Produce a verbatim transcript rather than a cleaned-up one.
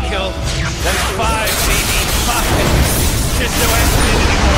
kill. That's five, baby. Five. Just no accident anymore.